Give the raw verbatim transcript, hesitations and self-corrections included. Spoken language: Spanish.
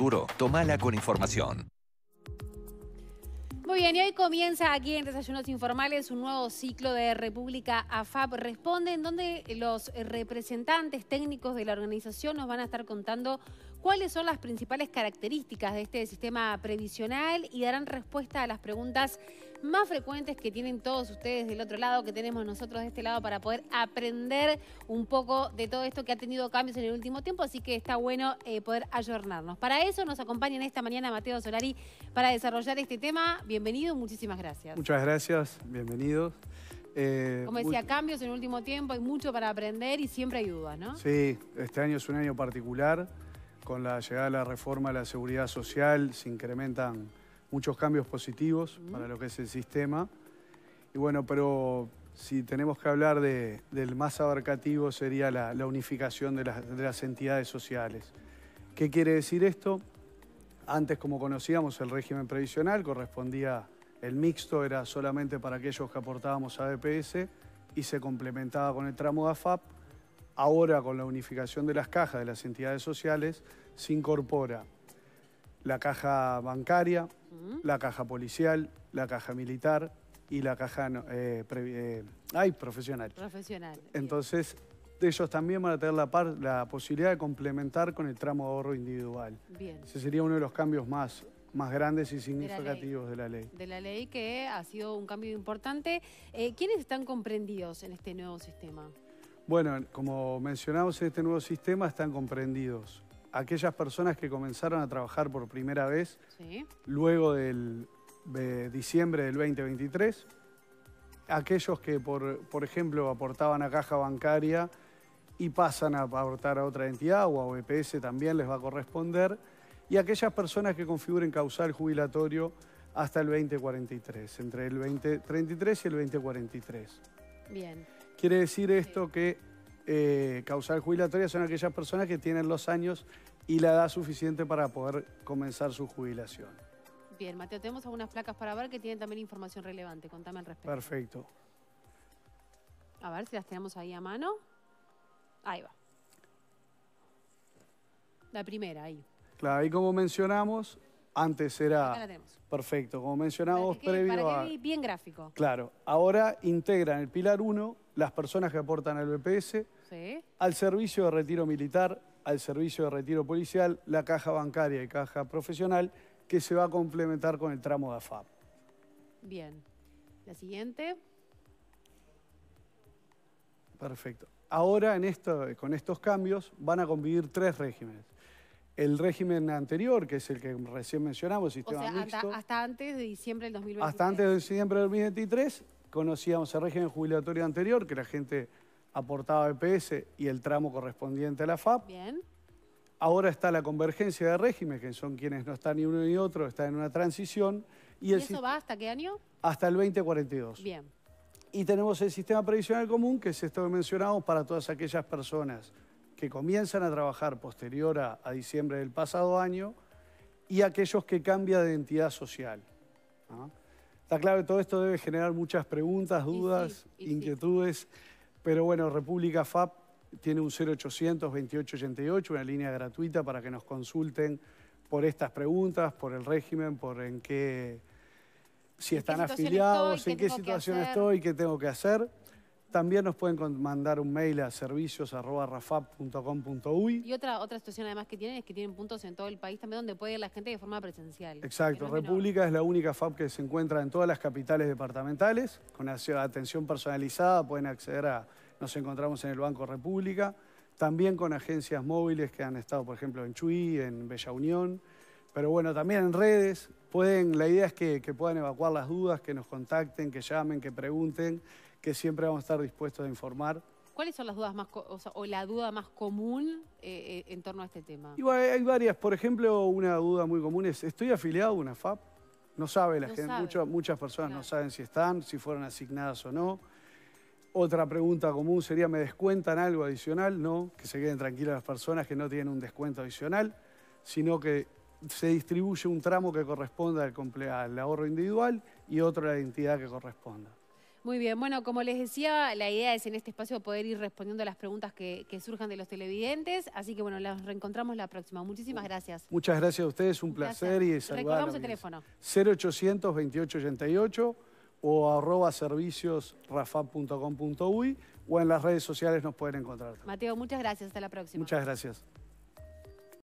futuro, tomala con información. Muy bien, y hoy comienza aquí en Desayunos Informales un nuevo ciclo de República A F A P Responde, en donde los representantes técnicos de la organización nos van a estar contando cuáles son las principales características de este sistema previsional y darán respuesta a las preguntas más frecuentes que tienen todos ustedes del otro lado, que tenemos nosotros de este lado, para poder aprender un poco de todo esto que ha tenido cambios en el último tiempo, así que está bueno eh, poder ayornarnos. Para eso nos acompaña esta mañana Mateo Solari para desarrollar este tema. Bienvenido, muchísimas gracias. Muchas gracias, bienvenidos. Eh, Como decía, cambios en el último tiempo, hay mucho para aprender y siempre hay dudas, ¿no? Sí, este año es un año particular. Con la llegada de la reforma a la seguridad social se incrementan muchos cambios positivos uh-huh. para lo que es el sistema. Y bueno, pero si tenemos que hablar de, del más abarcativo sería la, la unificación de las, de las entidades sociales. ¿Qué quiere decir esto? Antes, como conocíamos, el régimen previsional correspondía, el mixto era solamente para aquellos que aportábamos a B P S y se complementaba con el tramo de A F A P. Ahora, con la unificación de las cajas de las entidades sociales, se incorpora la caja bancaria, uh-huh. la caja policial, la caja militar y la caja eh, eh, ay, profesional. Profesional. Entonces, bien. ellos también van a tener la, par, la posibilidad de complementar con el tramo de ahorro individual. Bien. Ese sería uno de los cambios más, más grandes y significativos de la ley. De la ley, que ha sido un cambio importante. Eh, ¿Quiénes están comprendidos en este nuevo sistema? Bueno, como mencionamos, en este nuevo sistema están comprendidos aquellas personas que comenzaron a trabajar por primera vez ¿sí? luego del, de diciembre del veinte veintitrés, aquellos que, por, por ejemplo, aportaban a caja bancaria y pasan a aportar a otra entidad o a B P S también les va a corresponder, y aquellas personas que configuren causal jubilatorio hasta el veinte cuarenta y tres, entre el veinte treinta y tres y el veinte cuarenta y tres. Bien. Quiere decir esto que eh, causal jubilatoria son aquellas personas que tienen los años y la edad suficiente para poder comenzar su jubilación. Bien, Mateo, tenemos algunas placas para ver que tienen también información relevante. Contame al respecto. Perfecto. A ver si las tenemos ahí a mano. Ahí va. La primera, ahí. Claro, y como mencionamos, antes era... Acá la tenemos. Perfecto, como mencionábamos para que, previo para que a... bien gráfico. Claro, ahora integran el pilar uno las personas que aportan al B P S, ¿sí? al servicio de retiro militar, al servicio de retiro policial, la caja bancaria y caja profesional, que se va a complementar con el tramo de A F A P. Bien. La siguiente. Perfecto. Ahora, en esto, con estos cambios, van a convivir tres regímenes. El régimen anterior, que es el que recién mencionamos, sistema o sea, mixto. Hasta, hasta antes de diciembre del dos mil veintitrés. Hasta antes de diciembre del dos mil veintitrés conocíamos el régimen jubilatorio anterior, que la gente aportaba B P S y el tramo correspondiente a la F A P. Bien. Ahora está la convergencia de régimen, que son quienes no están ni uno ni otro, están en una transición. ¿Y, ¿Y el eso va hasta qué año? Hasta el veinte cuarenta y dos. Bien. Y tenemos el sistema previsional común, que es esto que mencionamos para todas aquellas personas que comienzan a trabajar posterior a, a diciembre del pasado año y aquellos que cambian de entidad social. ¿no? Está claro que todo esto debe generar muchas preguntas, dudas, y sí, y inquietudes, sí. pero bueno, República F A P tiene un cero ochocientos veintiocho ochenta y ocho, una línea gratuita para que nos consulten por estas preguntas, por el régimen, por en qué, si están afiliados, estoy, en qué situación estoy, qué tengo que hacer. También nos pueden mandar un mail a servicios arroba rafap punto com punto uy. Y otra, otra situación además que tienen es que tienen puntos en todo el país también donde puede ir la gente de forma presencial. Exacto. No es República menor. es la única F A P que se encuentra en todas las capitales departamentales. Con atención personalizada pueden acceder a... Nos encontramos en el Banco República. También con agencias móviles que han estado, por ejemplo, en Chuy, en Bella Unión. Pero bueno, también en redes. Pueden, la idea es que, que puedan evacuar las dudas, que nos contacten, que llamen, que pregunten, que siempre vamos a estar dispuestos a informar. ¿Cuáles son las dudas más, o, sea, o la duda más común eh, en torno a este tema? Igual hay varias. Por ejemplo, una duda muy común es, ¿estoy afiliado a una F A P? No sabe la no gente, sabe. Mucho, muchas personas claro. no saben si están, si fueron asignadas o no. Otra pregunta común sería, ¿me descuentan algo adicional? No, que se queden tranquilas las personas que no tienen un descuento adicional, sino que se distribuye un tramo que corresponda al, al ahorro individual y otro a la entidad que corresponda. Muy bien, bueno, como les decía, la idea es en este espacio poder ir respondiendo a las preguntas que, que surjan de los televidentes, así que bueno, las reencontramos la próxima. Muchísimas gracias. Muchas gracias a ustedes, un placer Gracias. y saludar. Recordamos el teléfono. cero ochocientos veintiocho ochenta y ocho o arroba servicios rafap punto com punto uy o en las redes sociales nos pueden encontrar. Mateo, muchas gracias. Hasta la próxima. Muchas gracias.